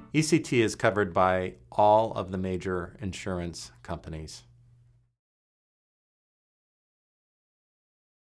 ECT is covered by all of the major insurance companies.